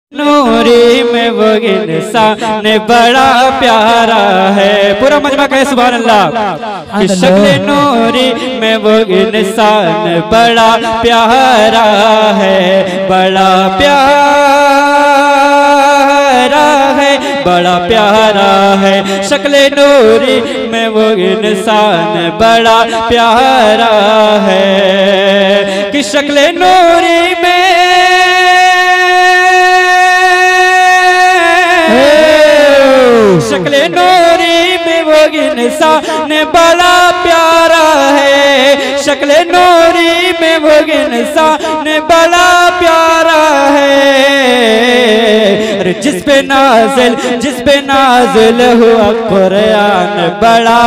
नूरी में वो इंसान बड़ा प्यारा है। पूरा मजमा कहे सुभान अल्लाह। कि शक्ल नूरी में वो इंसान बड़ा प्यारा है, बड़ा प्यारा है, बड़ा प्यारा है। शक्ल नूरी में वो इंसान बड़ा प्यारा है। कि शक्ल नूरी में शक्ल नूरी में वो इंसान बड़ा प्यारा है। शक्ल नूरी में वो इंसान बड़ा प्यारा है। जिस पे नाजिल हुआ कुरान बड़ा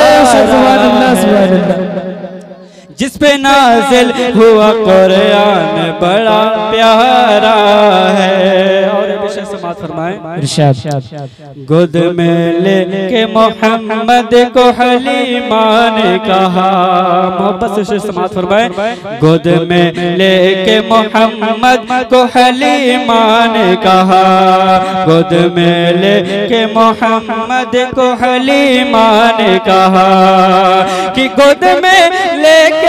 जिस पे नाजिल हुआ कुरान बड़ा प्यारा है। और समात फरमाए गोद में लेके मोहम्मद को हलीमा ने कहा। मोहब्बत से समात फरमाए गोद में लेके मोहम्मद को हलीमा ने कहा। गोद में लेके मोहम्मद को हलीमा ने कहा। कि गोद में लेके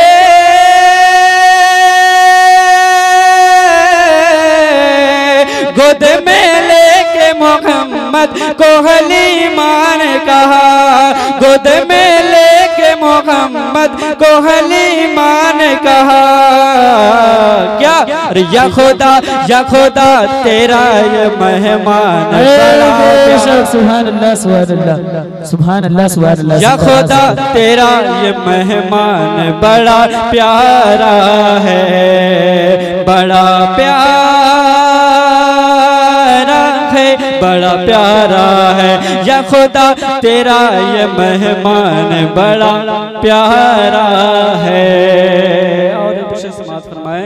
गोद में लेके मोहम्मद को हलीमा ने कहा। गोद में लेके मोहम्मद को हलीमा ने कहा। क्या या खुदा तेरा ये मेहमान सुभान अल्लाह सुभान अल्लाह। या खुदा तेरा ये मेहमान बड़ा प्यारा है, बड़ा प्यारा है, बड़ा प्यारा है। या खुदा तेरा ये मेहमान बड़ा प्यारा है। और समात फरमाए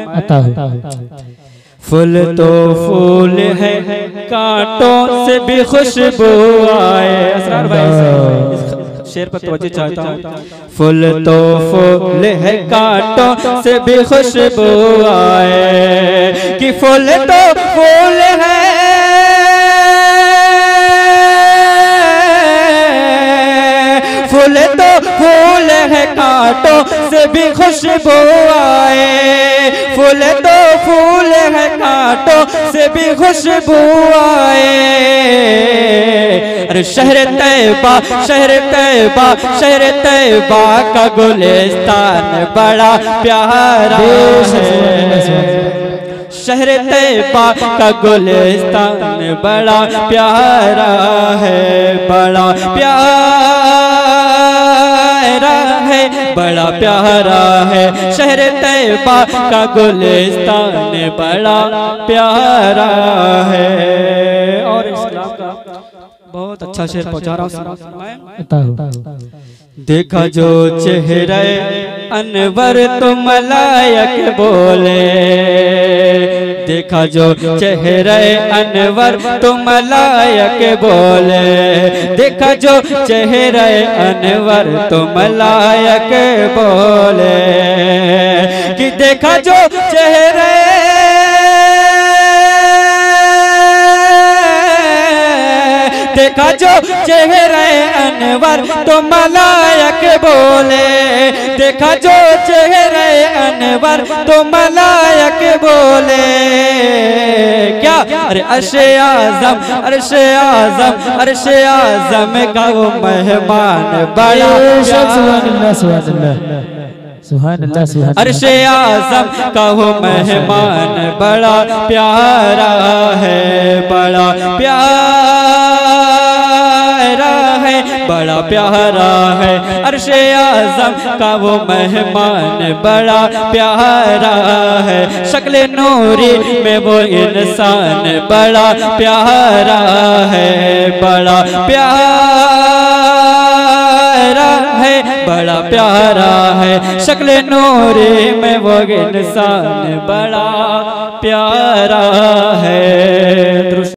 फूल तो फूल है कांटों से भी खुशबू आए। असरार भाई शेर पर तवज्जो चाहता हूँ। फूल तो फूल है कांटों से भी खुशबू आए। कि फूल तो फूल है फूल तो फूल है कांटों से भी खुशबू आए। फूल तो फूल है कांटों से भी खुशबू आए। अरे शहर तैयबा का गुलिस्तान बड़ा प्यारा है। शहर तैयबा का गुलिस्तान बड़ा प्यारा है, बड़ा प्यारा है, बड़ा प्यारा है। शहर तैयबा का गुलिस्तान बड़ा प्यारा है। और इस्लाम का बहुत अच्छा शेर पहुंचा रहा हूँ। देखा जो चेहरे अनवर तो मलायक बोले। देखा जो चेहरे अनवर तो मलायक बोले। देखा जो चेहरे अनवर तो मलायक बोले। कि देखा जो चेहरे देखा जो चेहरे अनवर तो मलायक बोले। देखा जो चेहरे अनवर तो मलायक बोले। क्या अरे अर्शे आज़म का वो मेहमान बड़ा अर्शे आज़म का वो मेहमान बड़ा प्यारा है, बड़ा प्यारा है, बड़ा प्यारा है। अर्शे आज़म का वो मेहमान बड़ा प्यारा है। शक्ल नूरी में वो इंसान बड़ा प्यारा है, बड़ा प्यारा है, बड़ा प्यारा है। शक्ल नूरी में वो इंसान बड़ा प्यारा है।